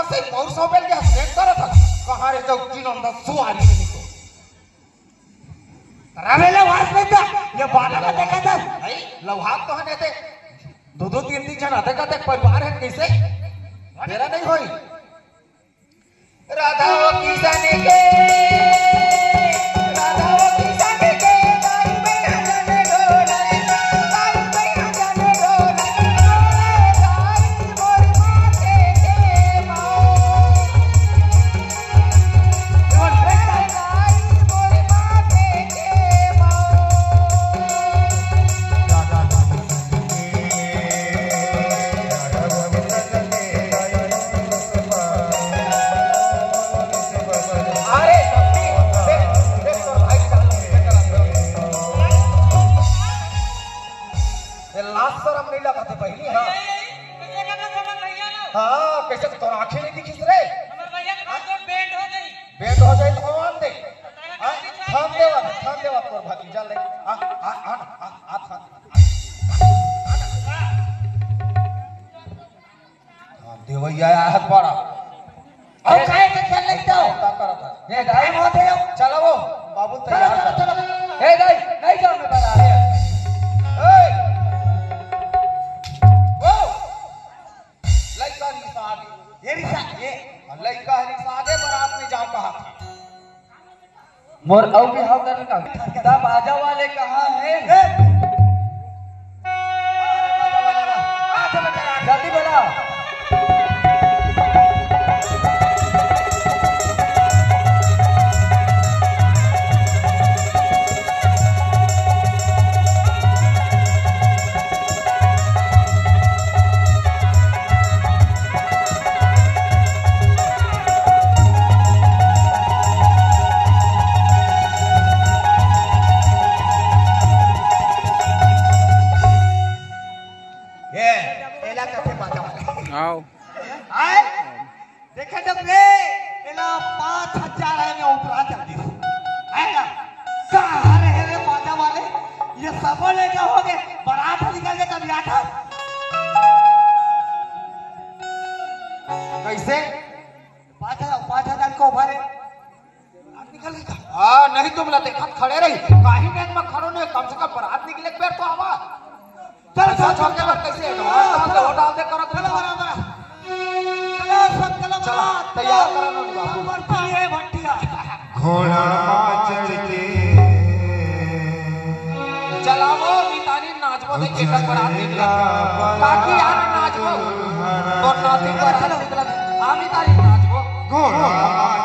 से मोर सोबेल के हस्ते करत कहां रे जौकी नंदा सुआरी नहीं तो रावेले वास नहीं था ये बाला का देखा था भाई लवहाक तो हने थे दो तीन जन आते का देख परिवार है कैसे मेरा नहीं होई राधा वो किसान के मोर औ भी हाउ कर का तब आजा वाले कहां है जल्दी बोला देखे जब रे एला 5000 है में उपरा चल दी है ना कहां रहे रे बाजा वाले ये सब लेके हो गए बारात निकल के कब आता कैसे 5000 को भरे निकलेगा हां नहीं तुम ला देखत खड़े रही काहे में खड़ो ने कम से कम बारात निकले पैर तो आवा चल चल के कैसे डाल दे करत चला तैयार करानो बाबू बढ़ती है भट्टिया घोड़ा चढ़ के चलावो मितानी नाचबो दे के बरात निकला बाकी यार नाचबो और नाती बरात निकला आमी तारी नाचबो घोड़ा